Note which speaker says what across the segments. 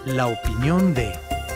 Speaker 1: La opinión de...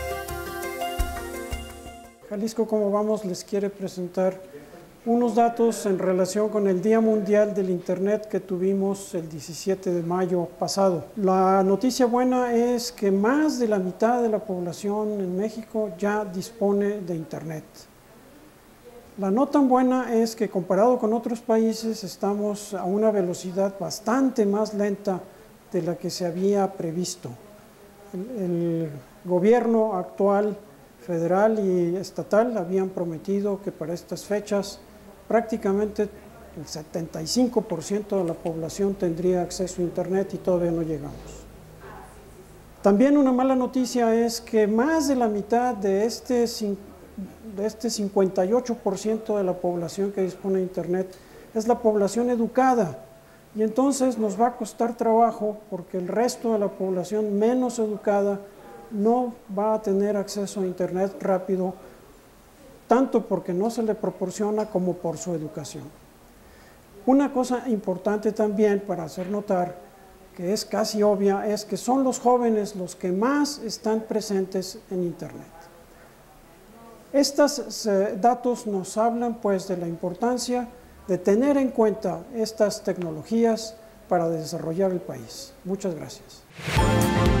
Speaker 2: Jalisco Cómo Vamos les quiere presentar unos datos en relación con el Día Mundial del Internet que tuvimos el 17 de mayo pasado. La noticia buena es que más de la mitad de la población en México ya dispone de Internet. La no tan buena es que comparado con otros países estamos a una velocidad bastante más lenta de la que se había previsto. El gobierno actual, federal y estatal, habían prometido que para estas fechas prácticamente el 75% de la población tendría acceso a Internet y todavía no llegamos. También una mala noticia es que más de la mitad de este 58% de la población que dispone de Internet es la población educada. Y entonces nos va a costar trabajo porque el resto de la población menos educada no va a tener acceso a Internet rápido, tanto porque no se le proporciona como por su educación. Una cosa importante también para hacer notar, que es casi obvia, es que son los jóvenes los que más están presentes en Internet. Estos datos nos hablan pues de la importancia de tener en cuenta estas tecnologías para desarrollar el país. Muchas gracias.